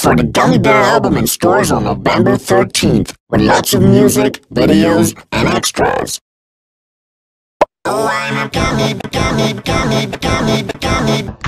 for the Gummy Bear album in stores on November 13th, with lots of music, videos, and extras. Oh, I'm a gummy, gummy, gummy, gummy, gummy.